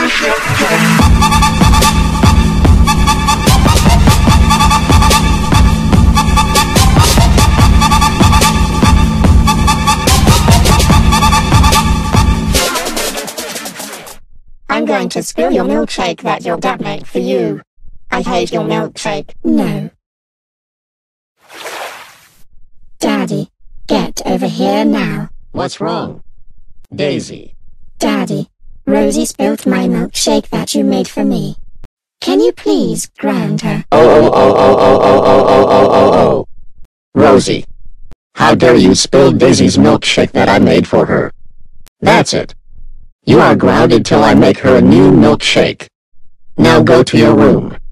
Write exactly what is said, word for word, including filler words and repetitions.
I'm going to spill your milkshake that your dad made for you. I hate your milkshake. No. Daddy, get over here now. What's wrong? Daisy. Daddy, Rosie spilled my milkshake that you made for me. Can you please ground her? Oh, oh, oh, oh, oh, oh, oh, oh, oh, oh, oh. Rosie. How dare you spill Daisy's milkshake that I made for her? That's it. You are grounded till I make her a new milkshake. Now go to your room.